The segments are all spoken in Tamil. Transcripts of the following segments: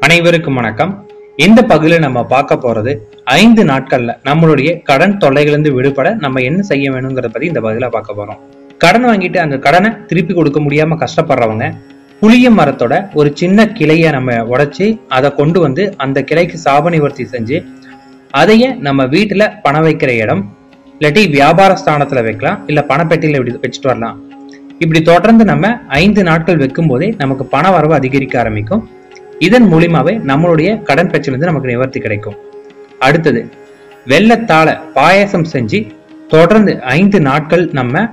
அனைவருக்கும் வணக்கம். இந்த பகுதியில நம்ம பார்க்க போறது 5 நாட்கள்ல நம்மளுடைய கடன் தொல்லைகளிலிருந்து விடுபட நம்ம என்ன செய்ய வேணுங்கிறத பத்தி இந்த பகுதியில பார்க்க போறோம். கடன் வாங்கிட்டு அந்த கடனை திருப்பி கொடுக்க முடியாம கஷ்டப்படுறவங்க புளிய மரத்தோட ஒரு சின்ன கிளைய நம்ம உடைச்சி அதை கொண்டு வந்து அந்த கிளைக்கு சாப நிவர்த்தி செஞ்சு அதையே நம்ம வீட்டுல பணம் வைக்கிற இடம் இல்லாட்டி வியாபார ஸ்தானத்துல வைக்கலாம், இல்ல பணப்பெட்டியில வச்சுட்டு வரலாம். இப்படி தொடர்ந்து நம்ம 5 நாட்கள் வைக்கும் போதே நமக்கு பண வரவு அதிகரிக்க ஆரம்பிக்கும். இதன் மூலியமாவே நம்மளுடைய கடன் பிரச்சனை நமக்கு நிவர்த்தி கிடைக்கும். அடுத்தது வெள்ளத்தால பாயாசம் செஞ்சு தொடர்ந்து 5 நாட்கள்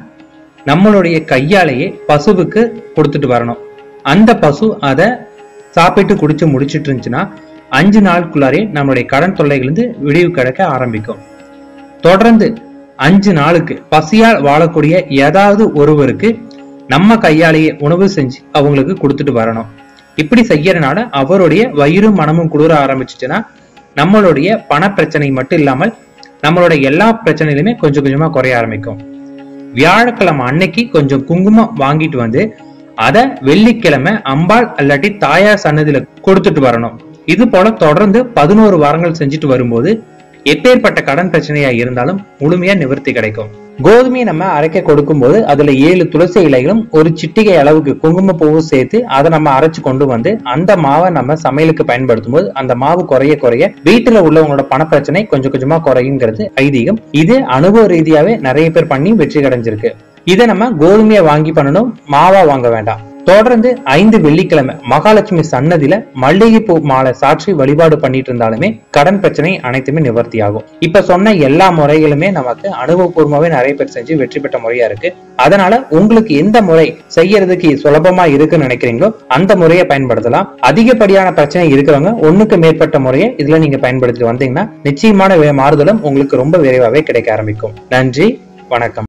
நம்மளுடைய கையாலேயே பசுவுக்கு கொடுத்துட்டு வரணும். அந்த பசு அதை சாப்பிட்டு குடிச்சு முடிச்சிட்டு இருந்துச்சுன்னா 5 நாளுக்குள்ளாரே நம்மளுடைய கடன் தொல்லைகளிலிருந்து விடிவு கிடைக்க ஆரம்பிக்கும். தொடர்ந்து 5 நாளுக்கு பசியால் வாழக்கூடிய ஏதாவது ஒருவருக்கு நம்ம கையாலேயே உணவு செஞ்சு அவங்களுக்கு கொடுத்துட்டு வரணும். இப்படி செய்யறதுனால அவருடைய வயிறும் மனமும் குளிர ஆரம்பிச்சுச்சுன்னா நம்மளுடைய பண பிரச்சனை மட்டும் இல்லாமல் நம்மளோட எல்லா பிரச்சனையிலுமே கொஞ்சம் கொஞ்சமா குறைய ஆரம்பிக்கும். வியாழக்கிழமை அன்னைக்கு கொஞ்சம் குங்குமம் வாங்கிட்டு வந்து அதை வெள்ளிக்கிழமை அம்பாள் அல்லாட்டி தாயார் சன்னதியில கொடுத்துட்டு வரணும். இது போல தொடர்ந்து 11 வாரங்கள் செஞ்சுட்டு வரும்போது எப்பேற்பட்ட கடன் பிரச்சனையா இருந்தாலும் முழுமையா நிவர்த்தி கிடைக்கும். கோதுமையை நம்ம அரைக்க கொடுக்கும் போது அதுல 7 துளசி இலைகளும் ஒரு சிட்டிகை அளவுக்கு குங்குமப்பூவும் சேர்த்து அதை நம்ம அரைச்சு கொண்டு வந்து அந்த மாவை நம்ம சமையலுக்கு பயன்படுத்தும் போது அந்த மாவு குறைய குறைய வீட்டுல உள்ளவங்களோட பண பிரச்சனை கொஞ்சம் கொஞ்சமா குறையுங்கிறது ஐதீகம். இது அனுபவ ரீதியாவே நிறைய பேர் பண்ணி வெற்றி அடைஞ்சிருக்கு. இதை நம்ம கோதுமையை வாங்கி பண்ணணும், மாவா வாங்க வேண்டாம். தொடர்ந்து 5 வெள்ளிக்கிழமை மகாலட்சுமி சன்னதியில மல்லிகை பூ மாலை சாற்றி வழிபாடு பண்ணிட்டு இருந்தாலுமே கடன் பிரச்சனை அனைத்துமே நிவர்த்தி ஆகும். இப்ப சொன்ன எல்லா முறைகளுமே நமக்கு அனுபவபூர்வமாவே நிறைய பேர் செஞ்சு வெற்றி பெற்ற முறையா இருக்கு. அதனால உங்களுக்கு எந்த முறை செய்யறதுக்கு சுலபமா இருக்குன்னு நினைக்கிறீங்களோ அந்த முறையை பயன்படுத்தலாம். அதிகப்படியான பிரச்சனை இருக்கிறவங்க 1க்கு மேற்பட்ட முறையை இதுல நீங்க பயன்படுத்தி வந்தீங்கன்னா நிச்சயமான மாறுதலும் உங்களுக்கு ரொம்ப விரைவாகவே கிடைக்க ஆரம்பிக்கும். நன்றி, வணக்கம்.